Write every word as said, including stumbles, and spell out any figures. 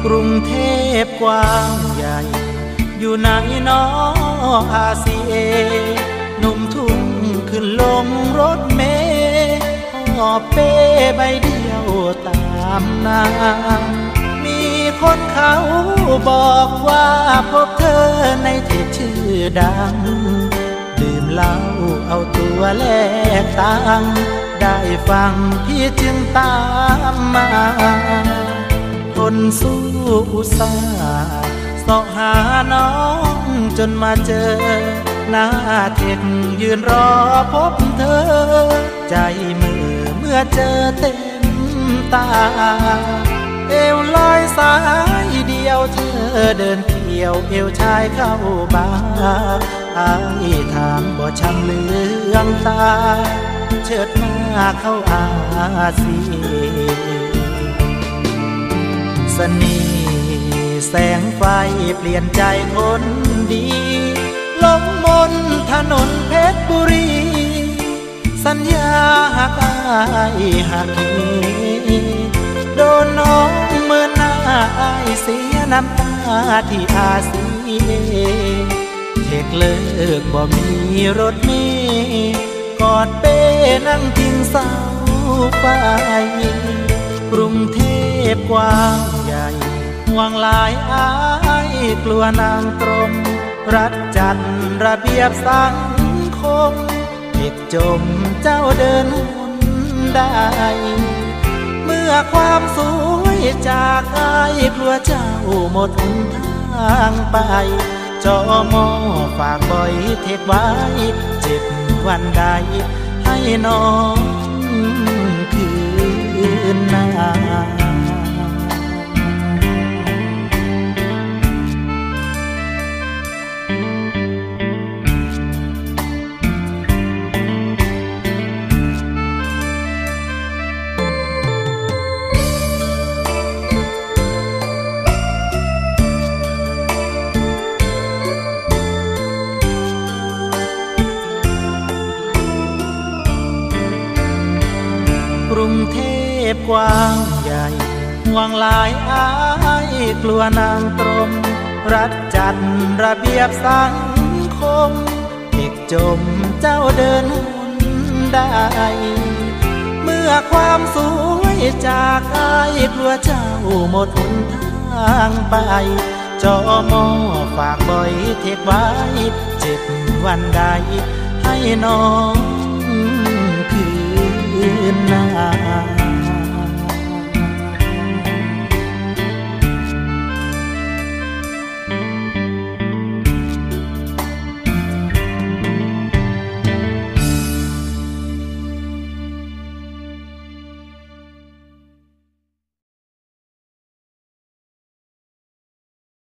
กรุงเทพกว้างใหญ่อยู่ไหนน้ออาซีเอหนุ่มทุ่งขึ้นลงรถเมล์หอบเป้ใบเดียวตามนางมีคนเขาบอกว่าพบเธอในเทปชื่อดังดื่มเหล้าเอาตัวแลกตังได้ฟังพี่จึงตามมาคนสู้อุตส่าห์เสาะหาน้องจนมาเจอหน้าเทคยืนรอพบเธอใจมือเมื่อเจอเต็มตาเอวลอยสายเดียวเธอเดินเกี่ยวเอวชายเข้าบาอายถามบ่ช้ำเหลืองตาเชิดหน้าเข้าอาซีสนีแสงไฟเปลี่ยนใจคนดีลงมนถนนเพชรบุรีสัญญาหักอายหักโดนน้องเมื่อหน้าอายเสียน้ำตาที่อาซีเทกเลิกบ่มีรถเมล์กอดเป้นั่งพิงเสาไฟกรุงเทพกว้างใหญ่หวังหลายอายกลัวนางตรงรัดจัดระเบียบสังคมเด็กจมเจ้าเดินหุ่นได้เมื่อความสวยจากอายกลัวเจ้าหมดหนทางไปจอมอฝากบ่อยเทปไว้เจ็บวันใดให้น้องคืนหน้ากรุงเทพกว้างใหญ่หวังหลายอายกลัวนางตรงรัดจัดระเบียบสังคมเด็กจมเจ้าเดินหุ่นได้เมื่อความสวยจากอายกลัวเจ้าหมดหนทางไปจอมอฝากบ่อยเทปไว้เจ็บวันใดให้น้องคืนหน้า